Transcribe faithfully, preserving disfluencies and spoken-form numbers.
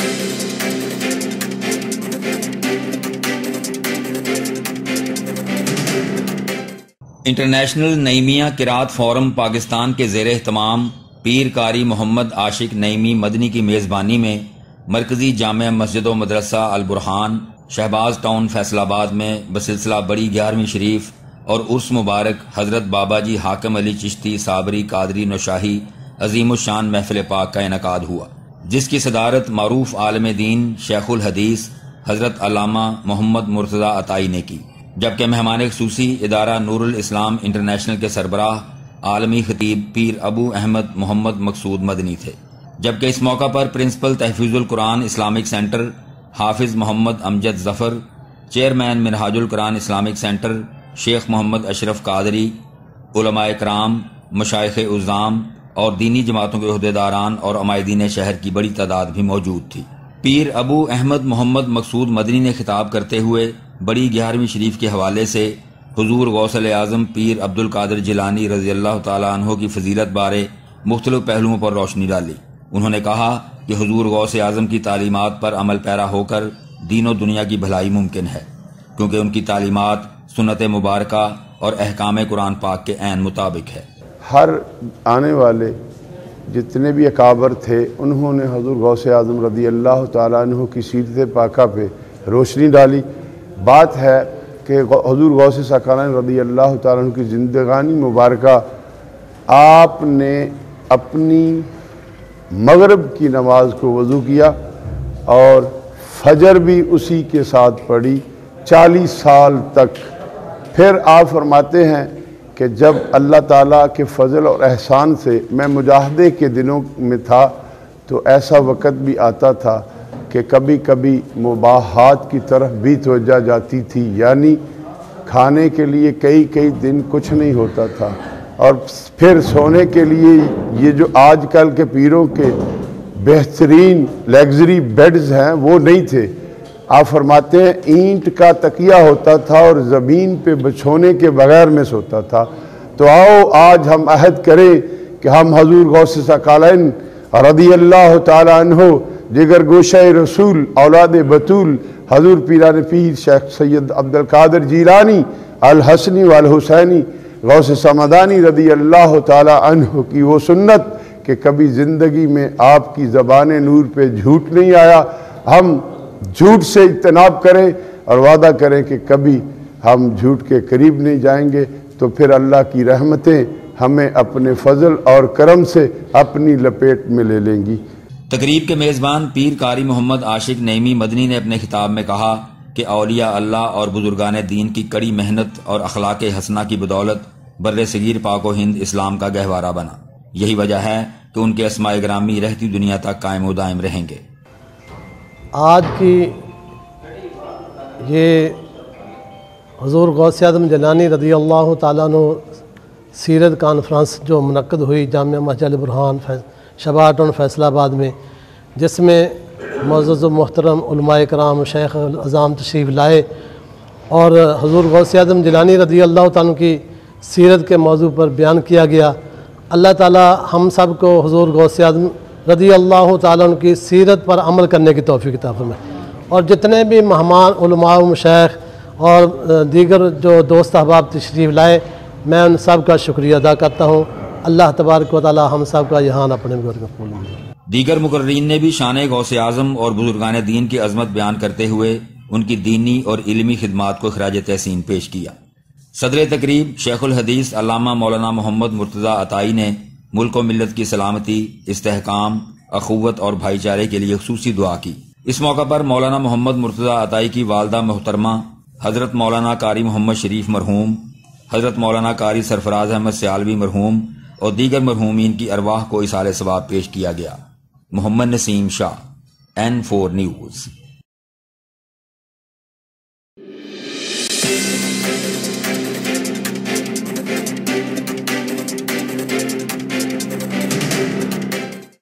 International Naeemia قرات forum Pakistan کے زیر اہتمام پیر قاری محمد عاشق نعیمی مدنی کی میزبانی میں مرکزی جامع مسجد و مدرسہ البرہان شہباز ٹاؤن فیصل آباد میں بسلسلہ بڑی گیارہویں شریف اور عرس مبارک حضرت بابا جی حاکم علی چشتی صابری قادری نوشاہی عظیم الشان محفل پاک کا انعقاد ہوا، جس کی صدارت معروف عالم دین شیخ الحدیث حضرت علامہ محمد مرتضی عطائی نے کی، جبکہ مہمان خصوصی ادارہ نور الاسلام انٹرنیشنل کے سربراہ عالمی خطیب پیر ابو احمد محمد مقصود مدنی تھے، جبکہ اس موقع پر پرنسپل تحفیظ القرآن اسلامک سینٹر حافظ محمد امجد ظفر، چیئرمین منہاج القرآن اسلامک سینٹر شیخ محمد اشرف قادری، علماء کرام، مشائخ عظام اور دینی جماعتوں کے عہدیداران اور عمائدین شہر کی بڑی تعداد بھی موجود تھی۔ پیر ابو احمد محمد مقصود مدنی نے خطاب کرتے ہوئے بڑی گیارہویں شریف کے حوالے سے حضور غوث اعظم پیر عبد القادر جیلانی رضی اللہ تعالیٰ عنہ کی فضیلت بارے مختلف پہلوؤں پر روشنی ڈالی۔ انہوں نے کہا کہ حضور غوث اعظم کی تعلیمات پر عمل پیرا ہو کر دین و دنیا کی بھلائی ممکن ہے، کیونکہ ان کی تعلیمات سنت مبارکہ اور احکام قرآن پاک کے عین مطابق ہے۔ ہر آنے والے جتنے بھی اکابر تھے انہوں نے حضور غوث اعظم رضی اللہ تعالیٰ عنہ کی سیرت پاکہ پہ روشنی ڈالی۔ بات ہے کہ حضور غوث ثقلین رضی اللہ تعالیٰ عنہ کی زندگانی مبارکہ آپ نے اپنی مغرب کی نماز کو وضو کیا اور فجر بھی اسی کے ساتھ پڑھی چالیس سال تک۔ پھر آپ فرماتے ہیں کہ جب اللہ تعالیٰ کے فضل اور احسان سے میں مجاہدے کے دنوں میں تھا تو ایسا وقت بھی آتا تھا کہ کبھی کبھی مباحات کی طرف بھی توجہ جاتی تھی، یعنی کھانے کے لیے کئی کئی دن کچھ نہیں ہوتا تھا، اور پھر سونے کے لیے یہ جو آج کل کے پیروں کے بہترین لیگزری بیڈز ہیں وہ نہیں تھے۔ آپ فرماتے ہیں اینٹ کا تکیہ ہوتا تھا اور زمین پہ بچھونے کے بغیر میں سوتا تھا۔ تو آؤ آج ہم عہد کریں کہ ہم حضور غوث ثقلین رضی اللہ تعالیٰ عنہ جگر گوشہ رسول اولاد بطول حضور پیران پیر شیخ سید عبد القادر جیلانی الحسنی والحسینی غوث سمدانی رضی اللہ تعالیٰ عنہ کی وہ سنت کہ کبھی زندگی میں آپ کی زبان نور پہ جھوٹ نہیں آیا، ہم جھوٹ سے اجتناب کریں اور وعدہ کریں کہ کبھی ہم جھوٹ کے قریب نہیں جائیں گے، تو پھر اللہ کی رحمتیں ہمیں اپنے فضل اور کرم سے اپنی لپیٹ میں لے لیں گی۔ تقریب کے میزبان پیر قاری محمد عاشق نعیمی مدنی نے اپنے خطاب میں کہا کہ اولیاء اللہ اور بزرگان دین کی کڑی محنت اور اخلاق حسنہ کی بدولت بر صغیر پاک و ہند اسلام کا گہوارہ بنا، یہی وجہ ہے کہ ان کے اسماء گرامی رہتی دنیا تک قائم و دائم رہیں گے۔ آج کی یہ حضور غوث اعظم جیلانی رضی اللہ تعالیٰ عنہ سیرت کانفرنس جو منعقد ہوئی جامع مسجد البرہان شہباز ٹاؤن فیصل آباد میں، جس میں معزز و محترم علماء کرام شیخ اعظام تشریف لائے اور حضور غوث اعظم جیلانی رضی اللہ تعالیٰ کی سیرت کے موضوع پر بیان کیا گیا۔ اللہ تعالیٰ ہم سب کو حضور غوث اعظم رضی اللہ تعالیٰ عنہ کی سیرت پر عمل کرنے کی توفیق عطا فرمائے، اور جتنے بھی مہمان علماء و مشائخ اور دیگر جو دوست احباب تشریف لائے، میں ان سب کا شکریہ ادا کرتا ہوں۔ اللہ تبارک و تعالیٰ ہم سب کا یہاں اپنے گھر میں قبول کرے۔ دیگر مقررین نے بھی شان غوث اعظم اور بزرگان دین کی عظمت بیان کرتے ہوئے ان کی دینی اور علمی خدمات کو خراج تحسین پیش کیا۔ صدر تقریب شیخ الحدیث علامہ مولانا محمد مرتضی عطائی نے ملک و ملت کی سلامتی، استحکام، اخوت اور بھائی چارے کے لیے خصوصی دعا کی۔ اس موقع پر مولانا محمد مرتضی عطائی کی والدہ محترمہ حضرت مولانا قاری محمد شریف مرحوم، حضرت مولانا قاری سرفراز احمد سیالوی مرحوم اور دیگر مرحومین کی ارواح کو اصالِ ثواب پیش کیا گیا۔ Muhammad Naseem Shah, N four news.